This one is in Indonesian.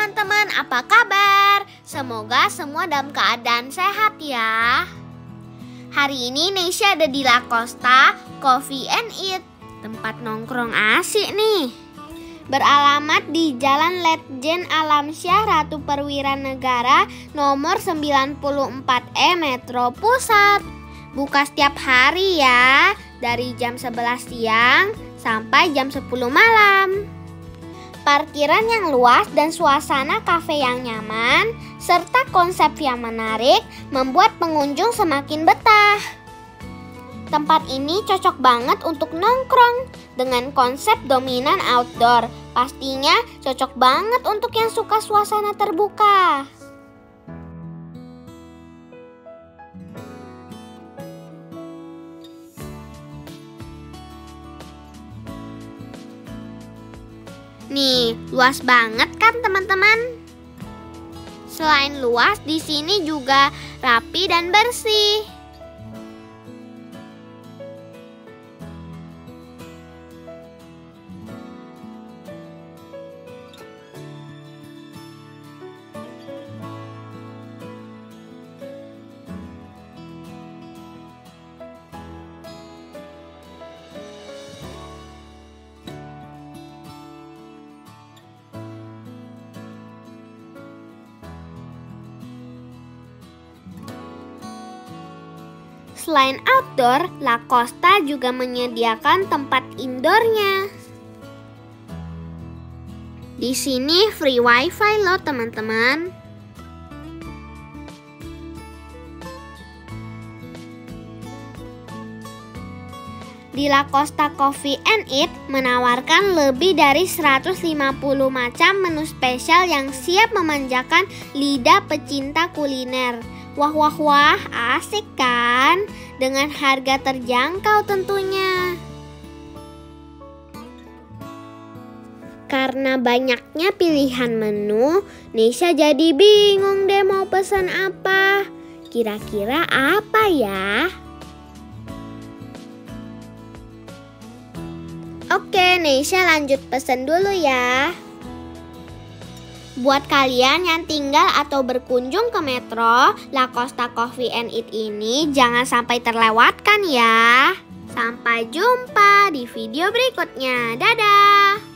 teman-teman, apa kabar? Semoga semua dalam keadaan sehat ya. Hari ini Neysha ada di La Costa Coffee and Eat, tempat nongkrong asik nih. Beralamat di Jalan Letjen Alamsyah Ratu Perwira Negara nomor 94E Metro Pusat. Buka setiap hari ya, dari jam 11 siang sampai jam 10 malam. Parkiran yang luas dan suasana kafe yang nyaman, serta konsep yang menarik membuat pengunjung semakin betah. Tempat ini cocok banget untuk nongkrong dengan konsep dominan outdoor. Pastinya cocok banget untuk yang suka suasana terbuka. Nih, luas banget kan teman-teman? Selain luas, di sini juga rapi dan bersih. Selain outdoor, La Costa juga menyediakan tempat indoornya. Di sini free wifi loh teman-teman. Di La Costa Coffee and Eat menawarkan lebih dari 150 macam menu spesial yang siap memanjakan lidah pecinta kuliner. Wah wah wah, asik kan? Dengan harga terjangkau tentunya. Karena banyaknya pilihan menu, Neysha jadi bingung deh mau pesan apa. Kira-kira apa ya? Oke, Neysha lanjut pesan dulu ya. Buat kalian yang tinggal atau berkunjung ke Metro, La Costa Coffee and Eat ini jangan sampai terlewatkan ya. Sampai jumpa di video berikutnya. Dadah!